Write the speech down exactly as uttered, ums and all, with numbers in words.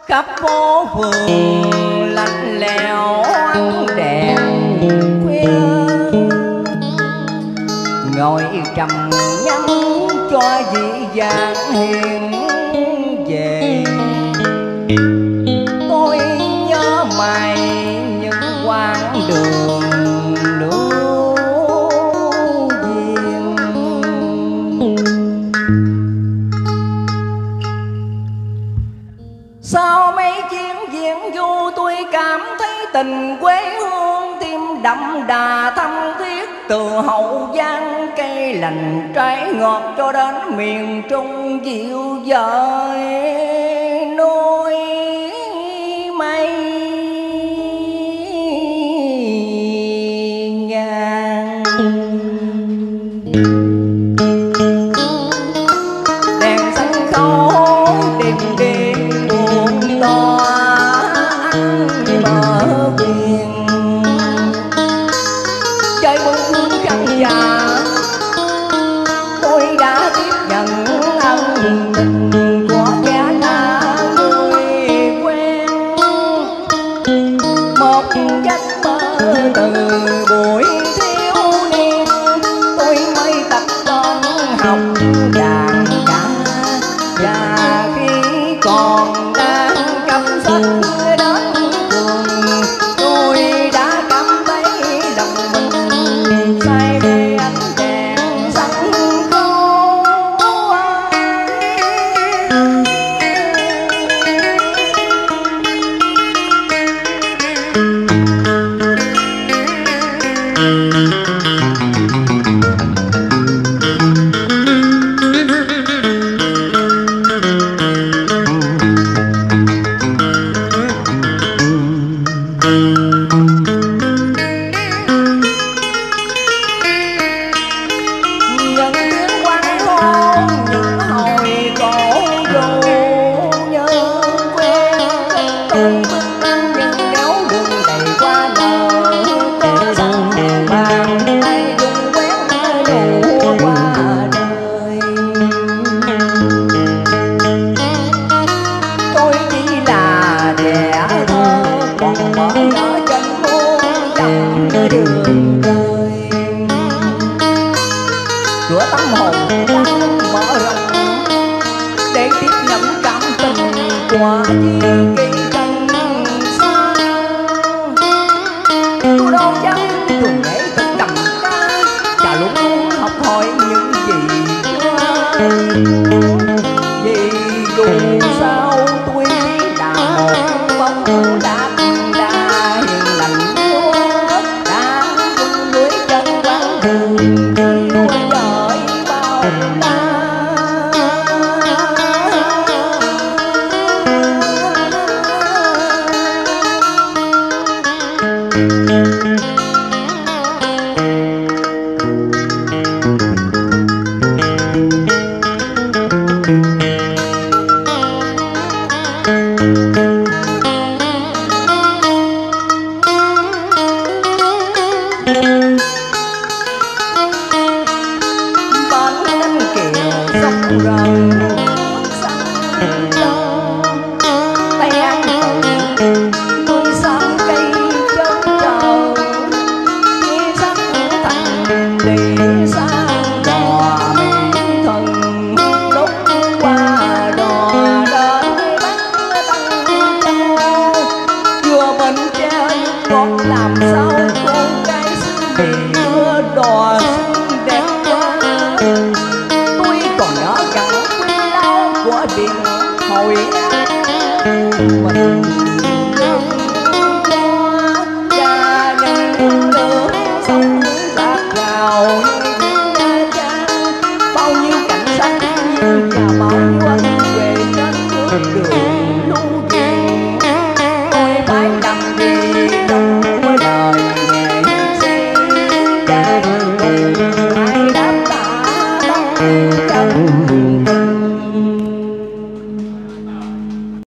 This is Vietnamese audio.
khắp phố phường lạnh lẽo ánh đèn khuya, ngồi trầm ngâm cho dĩ vãng hiền về. Tôi nhớ mày những quãng đường lưu duyên. Sau mấy chuyến diễn du tôi cảm thấy tình quê hương tim đậm đà thâm thiết, từ Hậu Giang cây lành trái ngọt cho đến miền Trung dịu dời núi mây ngàn. Đèn sân khấu đêm đêm buồn tỏa ánh mở biển, chơi buồn thương khăn già tôi đã tiếp nhận ân tình của kẻ đã người quen. Một giấc mơ từ buổi thiếu niên tôi mới tập toán học đàn ca, và khi còn đang cầm sách đến trường tôi đã cảm thấy lòng mình say mê ánh đèn sân khấu. Những tiếng quán hôn những hồi cổ ru như quen, tôi bước lên những nẻo đường đầy qua bờ có sẵn bàn tay dùng quét đủ qua đời. Tôi chỉ là trẻ thơ còn mở nở chân muôn dặm đường đời, cửa tâm hồn đang mở rộng để tiếp nhận cảm tình của duyên kỳ trần xa. Tôi đâu dám thường nhảy từng đầm ca, và luôn luôn học hỏi những gì chưa. Vì dù sao tôi đã một bóng đã đã hiền lành muôn đã chung đuổi chân quán đường yêu đời bao la. Bến cánh kiều dốc rừng xanh lâu, tay ăn tự nuôi sáng cây chân trời, khi sắc thành đi sang đò mỹ thần lúc qua đò đến bắt tăng cao. Vừa bên trên còn làm sao cô gái xinh vì đưa đò xinh đẹp quá. Tôi còn nhớ gần quy lao của điện Hội An mình qua gia đình